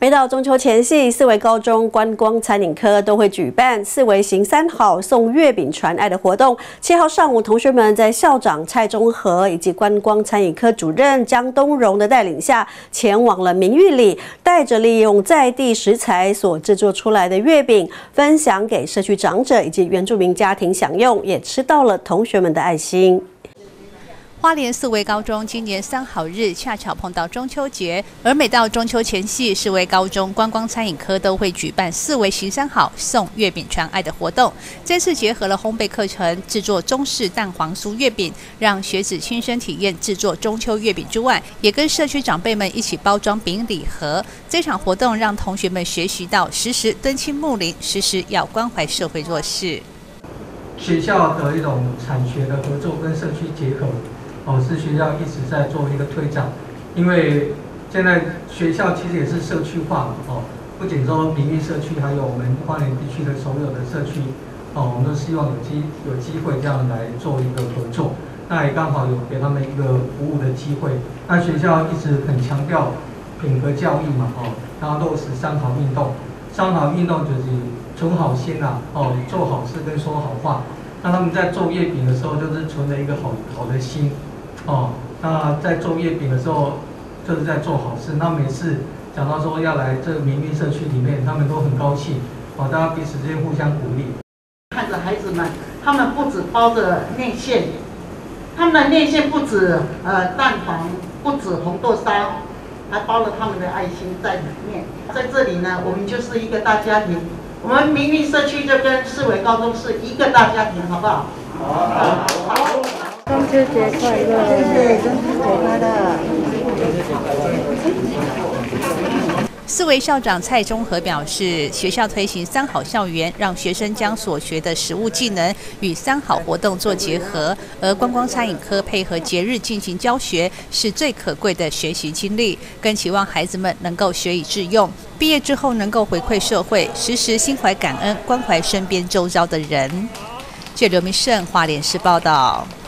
每到中秋前夕，四维高中观光餐饮科都会举办四维行三好送月饼传爱的活动。7号上午，同学们在校长蔡中和以及观光餐饮科主任江东荣的带领下，前往了明玉里，带着利用在地食材所制作出来的月饼，分享给社区长者以及原住民家庭享用，也吃到了同学们的爱心。 花莲四维高中今年3好日恰巧碰到中秋节，而每到中秋前夕，四维高中观光餐饮科都会举办四维行三好送月饼传爱的活动。这次结合了烘焙课程，制作中式蛋黄酥月饼，让学子亲身体验制作中秋月饼之外，也跟社区长辈们一起包装饼礼盒。这场活动让同学们学习到时时敦亲睦邻，时时要关怀社会弱势。 学校的一种产学的合作跟社区结合。 是学校一直在做一个推展，因为现在学校其实也是社区化嘛，不仅说明玉社区，还有我们花莲地区的所有的社区，我们都希望有机会这样来做一个合作，那也刚好有给他们一个服务的机会。那学校一直很强调品格教育嘛，然后落实三好运动，三好运动就是存好心啊，做好事跟说好话。那他们在做月饼的时候，就是存了一个好的心。 那在做月饼的时候，就是在做好事。那每次讲到说要来这明玉社区里面，他们都很高兴，大家彼此之间互相鼓励。 看着孩子们，他们不止包着内馅，他们的内馅不止蛋黄，不止红豆沙，还包了他们的爱心在里面。在这里呢，我们就是一个大家庭，我们明玉社区就跟四维高中是一个大家庭，好不好？好。 中秋节快乐！谢谢，中秋节快乐！ 四维校长蔡中和表示，学校推行三好校园，让学生将所学的实务技能与三好活动做结合，而观光餐饮科配合节日进行教学，是最可贵的学习经历。更期望孩子们能够学以致用，毕业之后能够回馈社会，时时心怀感恩，关怀身边周遭的人。记者刘明胜，花莲市报道。